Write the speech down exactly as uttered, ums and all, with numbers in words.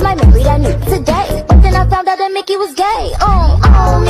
might marry that nigga today. But then I found out that Mickey was gay. Um, um